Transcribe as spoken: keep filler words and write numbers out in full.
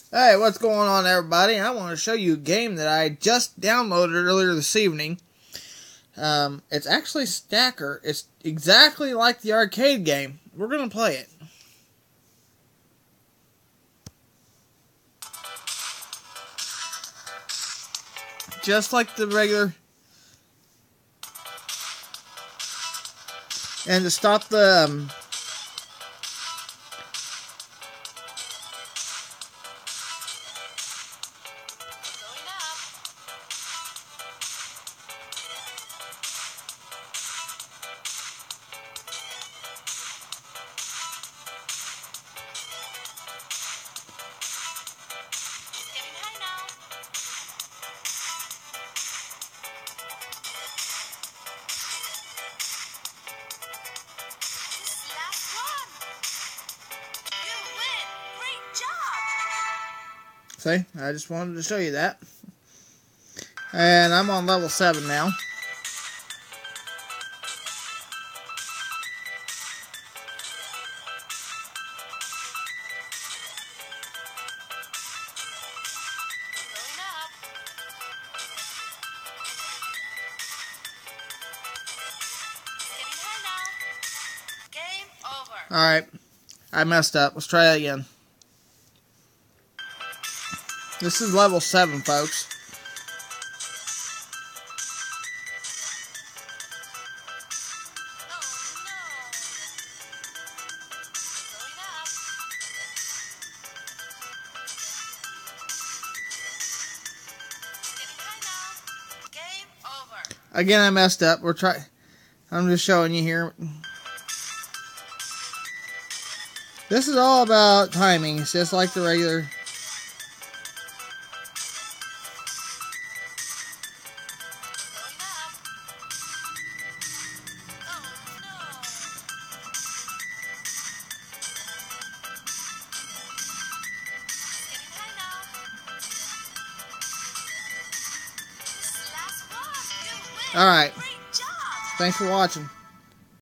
Hey, what's going on, everybody? I want to show you a game that I just downloaded earlier this evening. Um, it's actually Stacker. It's exactly like the arcade game. We're going to play it. Just like the regular. And to stop the... Um, See, I just wanted to show you that. And I'm on level seven now. Alright, I messed up. Let's try that again. This is level seven, folks. Again, I messed up. We're trying. I'm just showing you here. This is all about timing. It's just like the regular. Alright. Thanks for watching.